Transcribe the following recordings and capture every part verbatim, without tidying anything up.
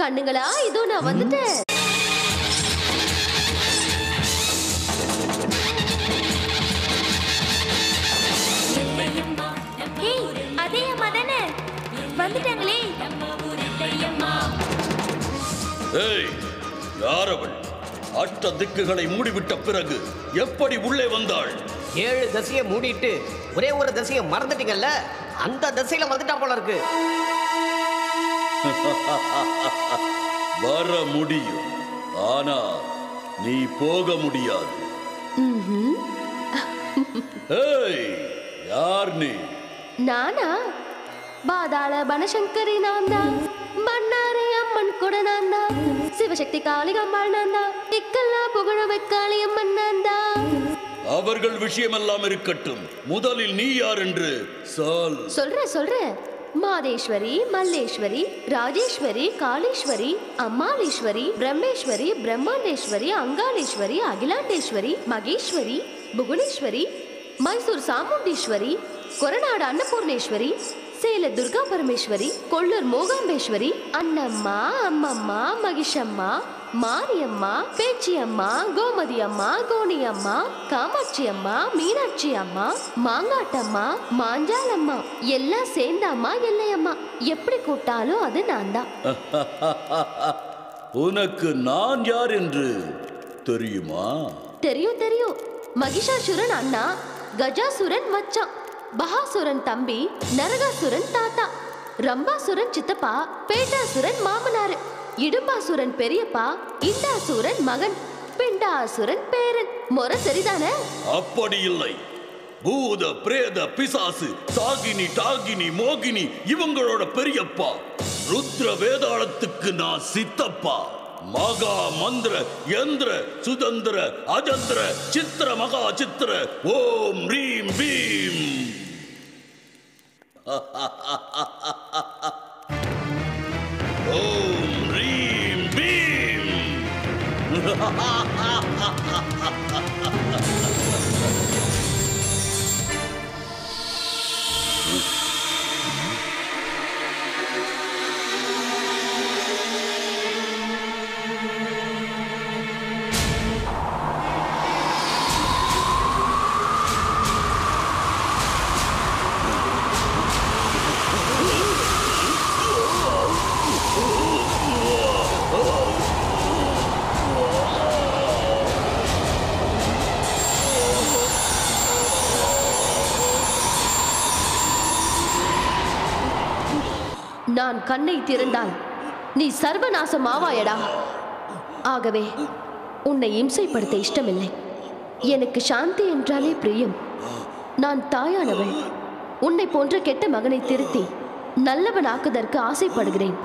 கண்ணுங்களா, இதோ நான் வந்துட்டேன். அதே அம்மா தானே வந்துட்டாங்களே. ஏய், யார் அவள்? அஷ்ட திக்குகளை மூடிவிட்ட பிறகு எப்படி உள்ளே வந்தாள்? ஏழு தசையை மூடிட்டு ஒரே ஒரு தசையை மறந்துட்டீங்கல்ல, அந்த தசையில வந்துட்டா போல இருக்கு. வர முடியும், ஆனா நீ போக முடியாது. ஏய், யார் நீ? நானா? பாதாள பனசங்கரி நான் தான். மன்னாரி அம்மன் கூட நான் தான். சிவசக்தி காளிகம்மாள் நான் தான். திக்கெல்லாம் புகழ வைக்காளி அம்மன் நான் தான். அவர்கள் விஷயமெல்லாம் இருக்கட்டும், முதலில் நீ யார் என்று சொல். சொல்ற சொல்ற மாதேஸ்வரி, மல்லேஸ்வரி, ராஜேஸ்வரி, காளீஸ்வரி, அம்மாளீஸ்வரி, பிரம்மேஸ்வரி, பிரம்மாண்டேஸ்வரி, அங்காளேஸ்வரி, அகிலாண்டேஸ்வரி, மகேஸ்வரி, புவனேஸ்வரி, மைசூர் சாமுண்டீஸ்வரி, கொரநாடு அன்னபூர்ணேஸ்வரி, சேல துர்கா பரமேஸ்வரி, கொள்ளூர் மூகாம்பேஸ்வரி, அண்ணம்மா, அம்மம்மா, மகிஷம்மா, மாரியம்மா, பேச்சி அம்மா, கோமதி அம்மா, கோணி அம்மா, காமாட்சி அம்மா, மீனாட்சி அம்மா, மாங்காட்டம்மா, மாஞ்சாலம்மா, எல்லாம் சேர்ந்தாம்மா எல்லையம்மா. எப்படி கூட்டாலும் அது நான் தான். உனக்கு நான் யார் என்று தெரியுமா? தெரியும் தெரியும். மகிஷாசுரன் அண்ணா, கஜாசுரன் மச்சான், பகாசுரன் தம்பி, நரகாசுரன் தாத்தா, ரம்பாசுரன் சித்தப்பா, பேட்டாசுரன் மாமனாரு, இடும்பாசுரன் பெரியப்பா, இண்டாசுரன் மகன், பிண்டாசுரன் பேரன். முறை சரிதானே? அப்படி இல்லை. பூத பிரேத பிசாசு சாகினி டாகினி மோகினி இவங்களோட பெரியப்பா. ருத்ர வேதாளத்துக்கு நான் சித்தப்பா. மகா மந்திர யந்திர சுதந்திர அஜந்திர சித்திர மகா சித்திர ஓம் ரீம் பீம். ஓம் ரீம் பீம். நான் கண்ணை திறந்தால் நீ சர்வநாசம் ஆவாயடா. ஆகவே உன்னை இம்சைப்படுத்த இஷ்டமில்லை. எனக்கு சாந்தி என்றாலே பிரியம். நான் தாயானவள். உன்னை போன்ற கெட்ட மகனை திருத்தி நல்லவனாக்குதற்கு ஆசைப்படுகிறேன்.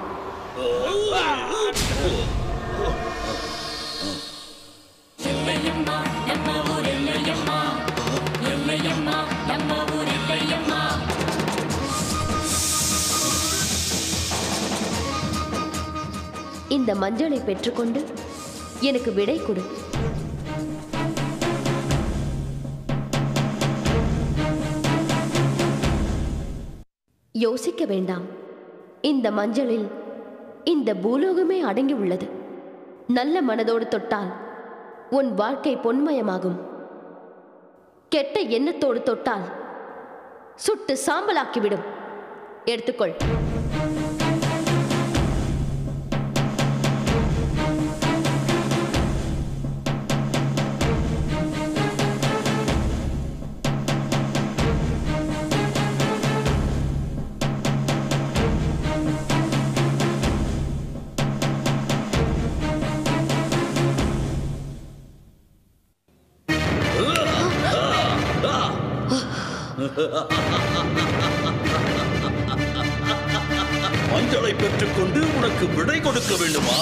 இந்த மஞ்சளை பெற்றுக்கொண்டு எனக்கு விடை கொடு. யோசிக்க வேண்டாம். இந்த மஞ்சளில் இந்த பூலோகமே அடங்கி உள்ளது. நல்ல மனதோடு தொட்டால் உன் வாழ்க்கை பொன்மயமாகும். கெட்ட எண்ணத்தோடு தொட்டால் சுட்டு சாம்பலாக்கிவிடும். எடுத்துக்கொள். மஞ்சளை பெற்றுக்கொண்டு உனக்கு விடை கொடுக்க வேண்டுமா?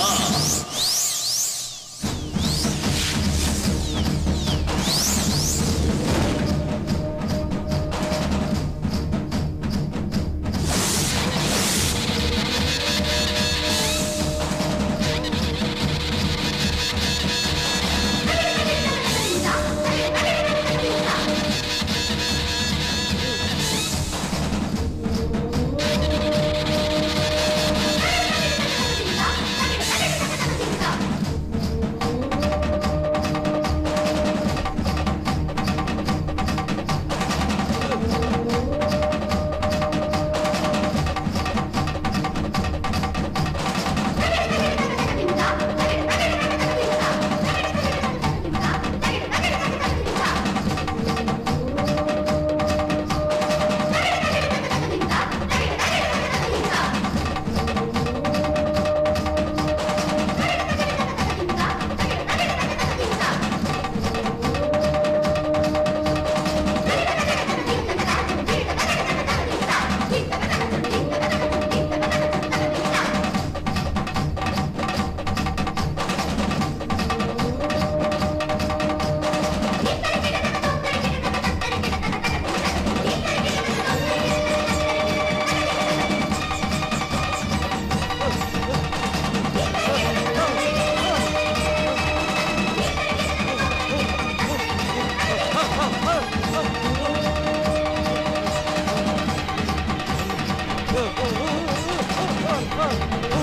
ஆ